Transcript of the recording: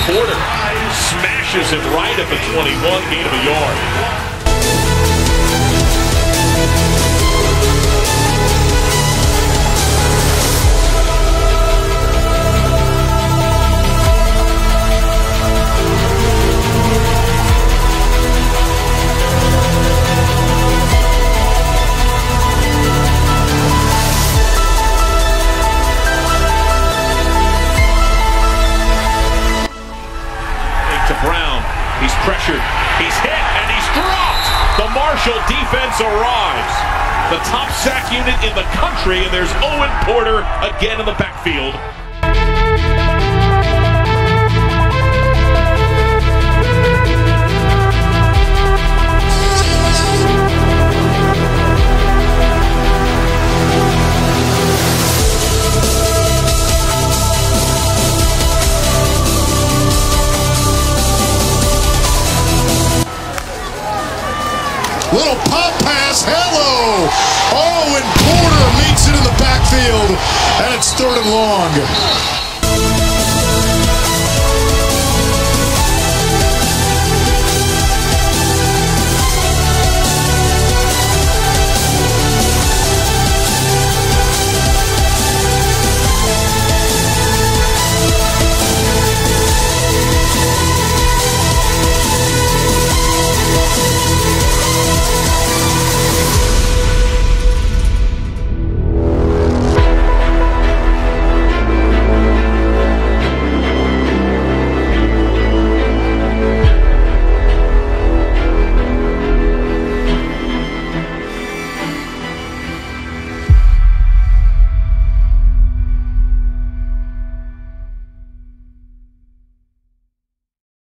Porter smashes him right at the 21, gain of a yard. Brown, he's pressured, he's hit, and he's dropped! The Marshall defense arrives. The top sack unit in the country, and there's Owen Porter again in the backfield. Little pop pass, hello! Oh, and Porter meets it in the backfield, and it's 3rd and long.